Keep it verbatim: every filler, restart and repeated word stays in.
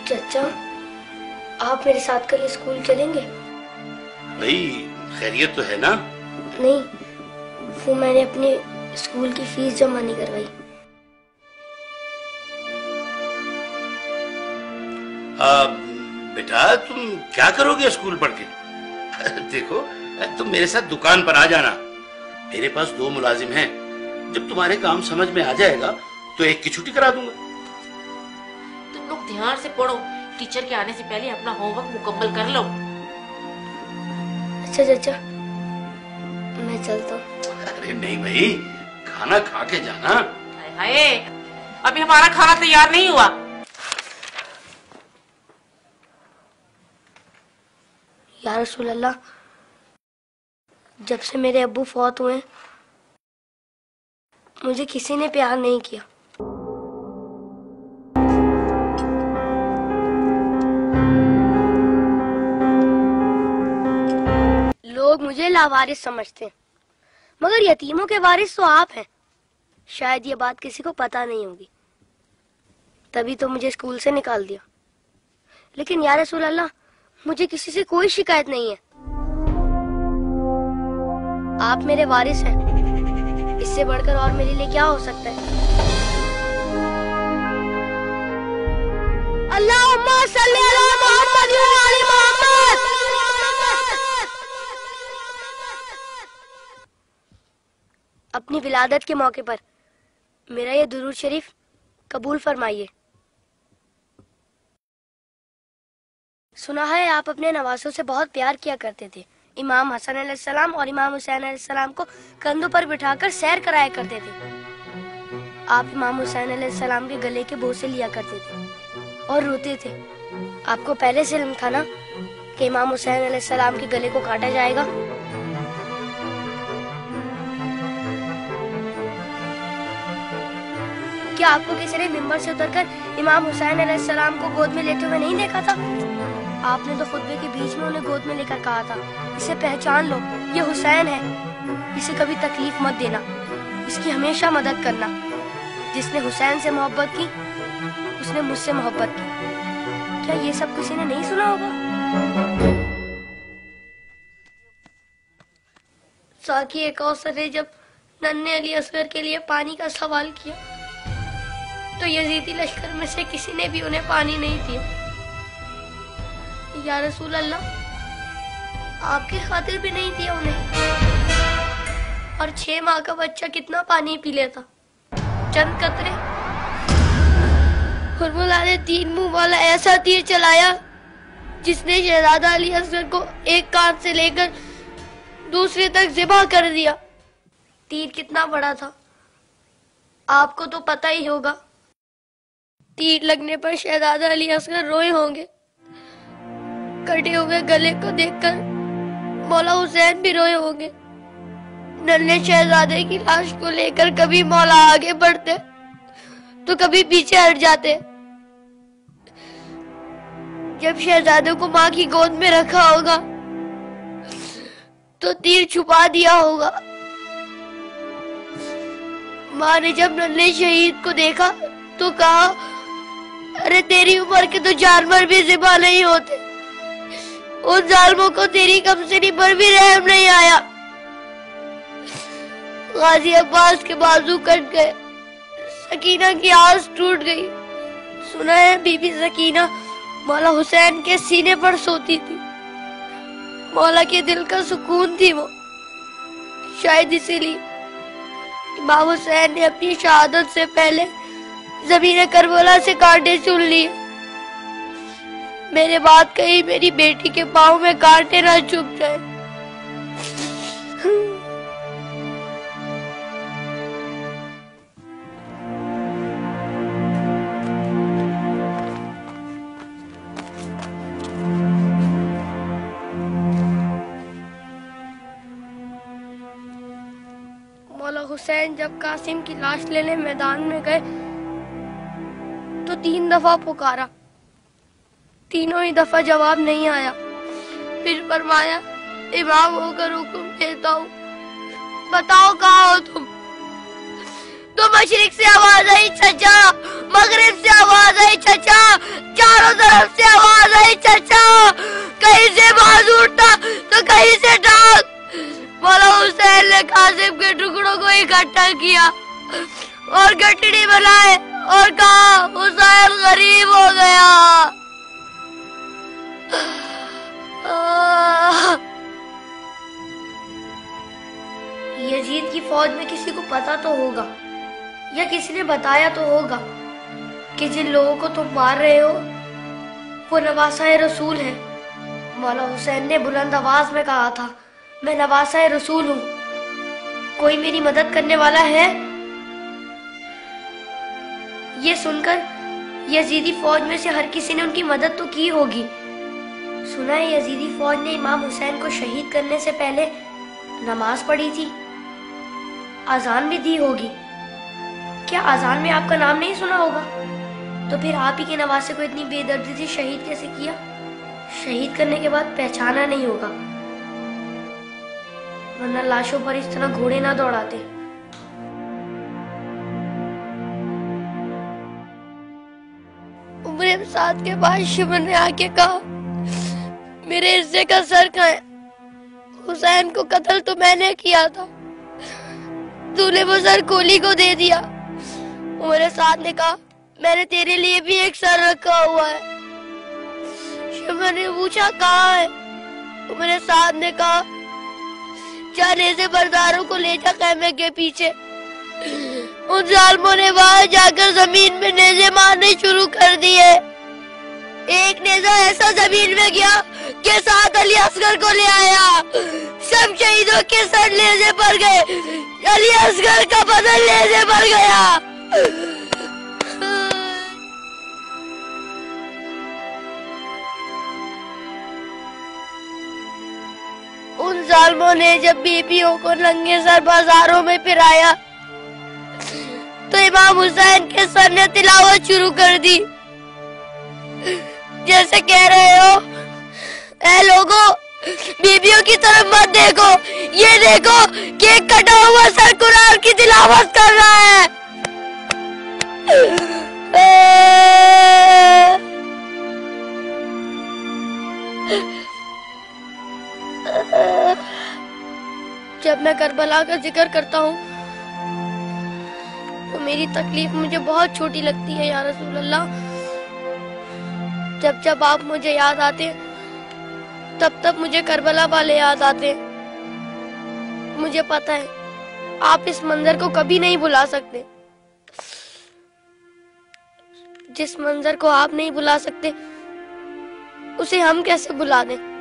चाचा, आप मेरे साथ कल स्कूल चलेंगे? भाई खैरियत तो है ना? नहीं, वो मैंने अपने स्कूल की फीस जमा नहीं करवाई। आ, बेटा तुम क्या करोगे स्कूल पढ़ के? देखो तुम मेरे साथ दुकान पर आ जाना, मेरे पास दो मुलाजिम हैं। जब तुम्हारे काम समझ में आ जाएगा तो एक की छुट्टी करा दूंगा। तुम लोग ध्यान से पढ़ो, टीचर के आने से पहले अपना होमवर्क मुकम्मल कर लो। अच्छा चाचा, मैं चलता हूँ। अरे नहीं भाई, खाना खा के जाना। हाय हाय, अभी हमारा खाना तैयार नहीं हुआ। या रसूल अल्लाह, जब से मेरे अब्बू फौत हुए मुझे किसी ने प्यार नहीं किया। लोग मुझे लावारिस समझते हैं, मगर यतीमों के वारिस तो आप हैं। शायद ये बात किसी को पता नहीं होगी, तभी तो मुझे स्कूल से निकाल दिया। लेकिन या रसूल अल्लाह, मुझे किसी से कोई शिकायत नहीं है। आप मेरे वारिस हैं, इससे बढ़कर और मेरे लिए क्या हो सकता है? अल्लाहुम्मा सल्ली अला मुहम्मद व आले मुहम्मद। अपनी विलादत के मौके पर मेरा ये दुरूद शरीफ कबूल फरमाइए। सुना है आप अपने नवासों से बहुत प्यार किया करते थे। इमाम हसन अलैहिस्सलाम और इमाम हुसैन अलैहिस्सलाम को कंधों पर बिठाकर सैर कराया करते थे। आप इमाम हुसैन अलैहिस्सलाम के गले के बोसे लिया करते थे और रोते थे। आपको पहले से इल्म था ना कि इमाम हुसैन अलैहिस्सलाम के गले को काटा जाएगा? क्या आपको किसी ने मिंबर से उतरकर इमाम हुसैन अलैहिस्सलाम को गोद में लेते हुए नहीं देखा था? आपने तो खुतबे के बीच में उन्हें गोद में लेकर कहा था, इसे पहचान लो, ये हुसैन है, इसे कभी तकलीफ मत देना, इसकी हमेशा मदद करना। जिसने हुसैन से मोहब्बत की उसने मुझसे मोहब्बत की। क्या ये सब किसी ने नहीं सुना होगा? साकी कौसर ने जब नन्हे अली असगर के लिए पानी का सवाल किया तो यजीदी लश्कर में से किसी ने भी उन्हें पानी नहीं दिया। या रसूल अल्लाह, आपकी खातिर भी नहीं दिया उन्हें। और छह माह का बच्चा कितना पानी पी लेता? चंद कतरे। हुर्मुला ने तीन मुंह वाला ऐसा तीर चलाया जिसने शहजादा अली असगर को एक कान से लेकर दूसरे तक ज़िबा कर दिया। तीर कितना बड़ा था आपको तो पता ही होगा। तीर लगने पर शहजादा अली असगर रोए होंगे। कटे हुए गले को देखकर मौला हुसैन भी रोए होंगे। नन्हे शहजादे की लाश को लेकर कभी मौला आगे बढ़ते तो कभी पीछे हट जाते। जब शहजादे को माँ की गोद में रखा होगा तो तीर छुपा दिया होगा। माँ ने जब नन्हे शहीद को देखा तो कहा, अरे तेरी उम्र के तो जानवर भी ज़िबा नहीं होते, उन जालिमों को तेरी कमसिनी पर भी रहम नहीं आया। गाजी अब्बास के बाजू कट गए, सकीना की आस टूट गई। सुना है बीबी सकीना मौला हुसैन के सीने पर सोती थी। मौला के दिल का सुकून थी वो। शायद इसीलिए इमाम हुसैन ने अपनी शहादत से पहले जमीन करबला से कांटे चुन लिए। मेरे बात कहीं मेरी बेटी के पाँव में कांटे ना चुभ जाए। मौला हुसैन जब कासिम की लाश लेने मैदान में गए तो तीन दफा पुकारा, तीनों ही दफा जवाब नहीं आया। फिर फरमाया, इमाम होकर हुक्म देता हूँ, बताओ कहाँ हो तुम? तो मशरिक से आवाज आई, चचा। मगरिब से आवाज आई, चचा। चारों तरफ इकट्ठा किया और गठड़ी बनाए और कहा हुसैन गरीब हो गया। यजीद की फौज में किसी को पता तो होगा या किसी ने बताया तो होगा कि जिन लोगों को तुम मार रहे हो वो नवासा रसूल है। मौला हुसैन ने बुलंद आवाज में कहा था, मैं नवासा रसूल हूँ, कोई मेरी मदद करने वाला है? ये सुनकर यजीदी फौज में से हर किसी ने उनकी मदद तो की होगी। सुना है यजीदी फौज ने इमाम हुसैन को शहीद करने से पहले नमाज पढ़ी थी, अजान भी दी होगी। क्या अजान में आपका नाम नहीं सुना होगा? तो फिर आप ही के नवासे को इतनी बेदर्दी से शहीद कैसे किया? शहीद करने के बाद पहचाना नहीं होगा, वरना लाशों पर इस तरह घोड़े ना दौड़ाते। उम्र सात के बाद शिमर ने आके कहा, मेरे हिस्से का सर कहाँ है? हुसैन को कत्ल तो मैंने किया था, तूने वो सर कोली को दे दिया। उमर साद ने कहा, मैंने तेरे लिए भी एक सर रखा हुआ है। शिमर ने पूछा, कहाँ है? उमर साद ने कहा, जाने से बरदारों को ले जा खैमे के पीछे। उन जालिमों ने वहां जाकर जमीन में नेज़े मारने शुरू कर दिए। एक नेज़ा ऐसा जमीन में गया कि साथ अली असगर को ले आया। सब शहीदों के सर नेज़े पर गए, अली असगर का बदन नेज़े पर गया। उन जालिमों ने जब बीबियों को नंगे सर बाजारों में फिराया तो इमाम हुसैन के सर ने तिलावत शुरू कर दी, जैसे कह रहे हो, ऐ लोगों, बीबियों की तरफ मत देखो, ये देखो कि एक कटा हुआ सर कुरान की तिलावत कर रहा है। जब मैं करबला का जिक्र करता हूँ तो मेरी तकलीफ मुझे बहुत छोटी लगती है या रसूल अल्लाह। जब जब आप मुझे याद आते तब तब मुझे करबला वाले याद आते। मुझे पता है आप इस मंजर को कभी नहीं भुला सकते। जिस मंजर को आप नहीं भुला सकते उसे हम कैसे भुला दें।